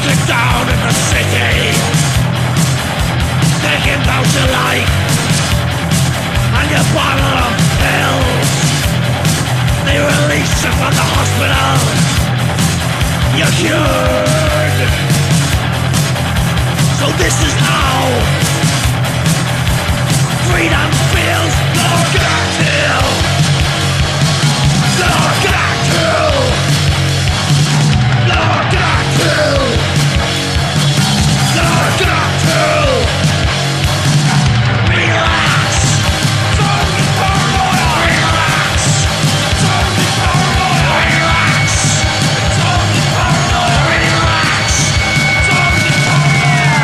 Sit down in the city, thinking about your life and your bottle of pills. They release you from the hospital, you're cured. So this is how freedom feels. Largactyl, Largactyl, Largactyl, Largactyl. Relax, don't be paranoia. Relax, don't be paranoia. Relax, don't be paranoia. Relax, don't be paranoia.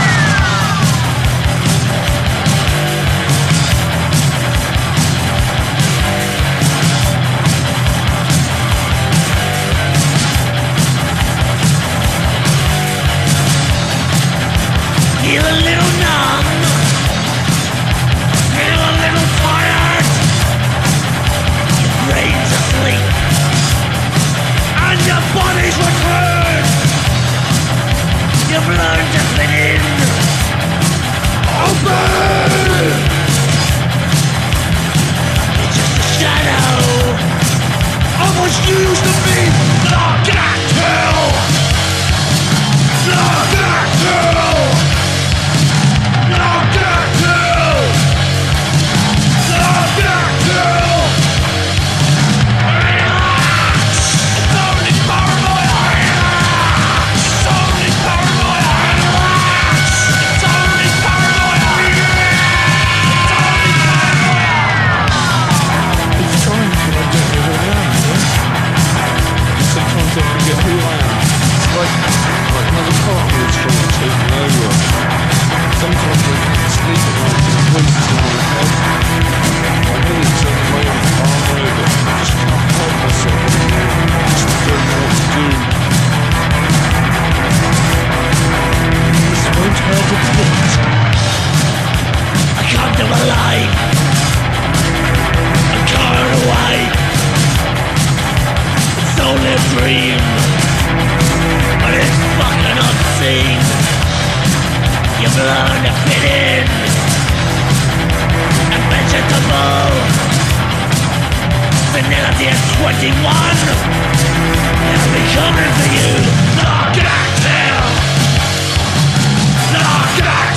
Feel a little numb, feel a little tired. Your brain's asleep and your body's returned. You've learned to fit in. Open! It's just a shadow of what you used to be. Largactyl! Largactyl! Largactyl! Largactyl! Relax! It's only paranoia! Relax! It's only paranoia! Relax! It's only paranoia! It's only paranoia! It's time to forget who I am, yeah? Sometimes I forget who I am. It's like another part of it's trying to take me over. Sometimes I can't sleep at night and the voices in my head. I know it's only my own paranoia, but I just can't help myself anymore. I just don't know what to do. This won't hurt a bit. I come to my life. I'm carried away. It's only a dream, but it's fucking obscene. You've learned to fit in and vegetable. Senility at 21. They'll be coming for you. Largactyl! Largactyl!